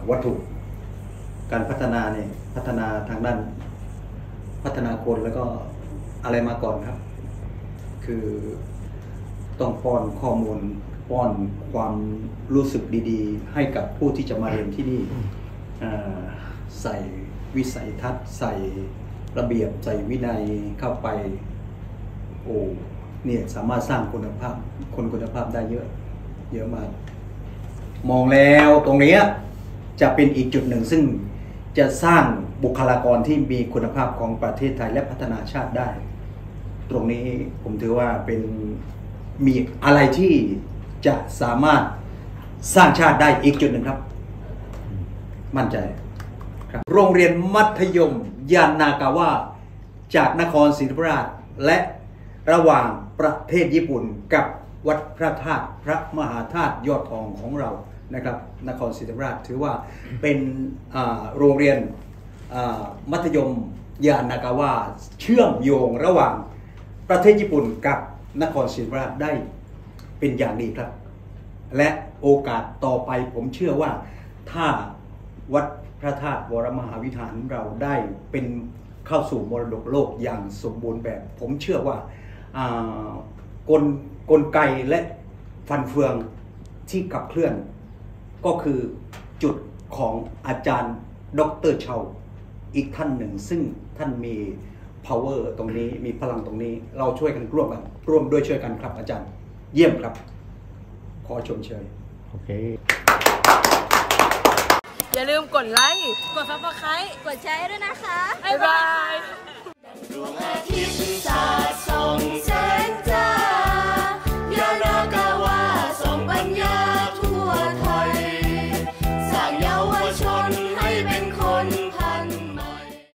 วัตถุการพัฒนาเนี่ยพัฒนาทางด้านพัฒนาคนแล้วก็อะไรมาก่อนครับคือต้องป้อนข้อมูลป้อนความรู้สึกดีๆให้กับผู้ที่จะมาเรียนที่นี่ใส่วิสัยทัศน์ใส่ระเบียบใส่วินัยเข้าไปโอ้เนี่ยสามารถสร้างคุณภาพได้เยอะมากมองแล้วตรงนี้จะเป็นอีกจุดหนึ่งซึ่งจะสร้างบุคลากรที่มีคุณภาพของประเทศไทยและพัฒนาชาติได้ตรงนี้ผมถือว่าเป็นมีอะไรที่จะสามารถสร้างชาติได้อีกจุดหนึ่งครับมั่นใจครับโรงเรียนมัธยมยานากาวะจากนครศรีธรรมราชและระหว่างประเทศญี่ปุ่นกับวัดพระธาตุพระมหาธาตุยอดทองของเรานะครับนครศรีธรรมราชถือว่าเป็นโรงเรียนมัธยมยานากาวะเชื่อมโยงระหว่างประเทศญี่ปุ่นกับนครศรีธรรมราชได้เป็นอย่างดีครับและโอกาสต่อไปผมเชื่อว่าถ้าวัดพระธาตุวรมหาวิหารเราได้เป็นเข้าสู่มรดกโลกอย่างสมบูรณ์แบบผมเชื่อว่ากลไกและฟันเฟืองที่ขับเคลื่อนก็คือจุดของอาจารย์ดร.เชาอีกท่านหนึ่งซึ่งท่านมี power ตรงนี้มีพลังตรงนี้เราช่วยกันร่วมด้วยช่วยกันครับอาจารย์เยี่ยมครับขอชมเชยโอเคอย่าลืมกดไลค์กด Subscribe กดแชร์ด้วยนะคะบ๊ายบายดวงอาทิตย์สาดส่องแสง